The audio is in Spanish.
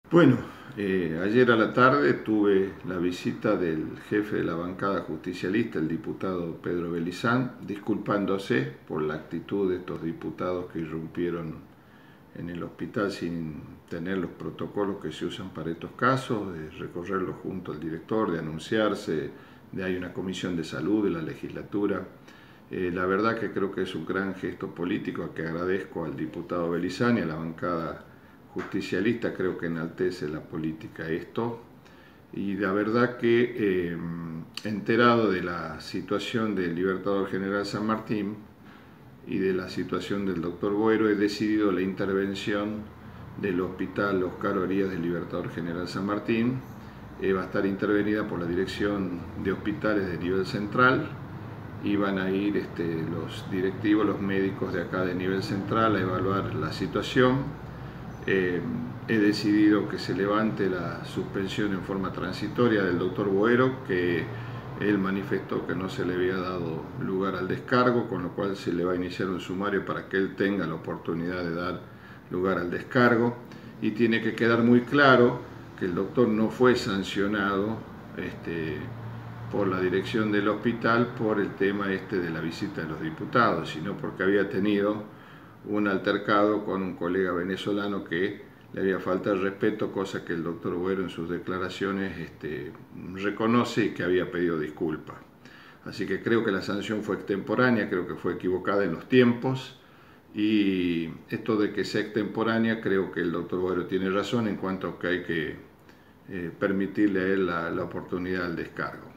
Bueno, ayer a la tarde tuve la visita del jefe de la bancada justicialista, el diputado Pedro Belizán, disculpándose por la actitud de estos diputados que irrumpieron en el hospital sin tener los protocolos que se usan para estos casos, de recorrerlo junto al director, de anunciarse, de hay una comisión de salud de la legislatura. La verdad que creo que es un gran gesto político a que agradezco al diputado Belizán y a la bancada justicialista, creo que enaltece la política esto. Y la verdad que enterado de la situación del Libertador General San Martín y de la situación del doctor Boero, he decidido la intervención del Hospital Oscar Orías del Libertador General San Martín. Va a estar intervenida por la Dirección de Hospitales de nivel central y van a ir los directivos, los médicos de acá de nivel central a evaluar la situación. He decidido que se levante la suspensión en forma transitoria del doctor Boero, que él manifestó que no se le había dado lugar al descargo, con lo cual se le va a iniciar un sumario para que él tenga la oportunidad de dar lugar al descargo. Y tiene que quedar muy claro que el doctor no fue sancionado por la dirección del hospital por el tema de la visita de los diputados, sino porque había tenido un altercado con un colega venezolano que le había faltado el respeto, cosa que el doctor Boero en sus declaraciones reconoce y que había pedido disculpas. Así que creo que la sanción fue extemporánea, creo que fue equivocada en los tiempos, y esto de que sea extemporánea, creo que el doctor Boero tiene razón en cuanto a que hay que permitirle a él la oportunidad del descargo.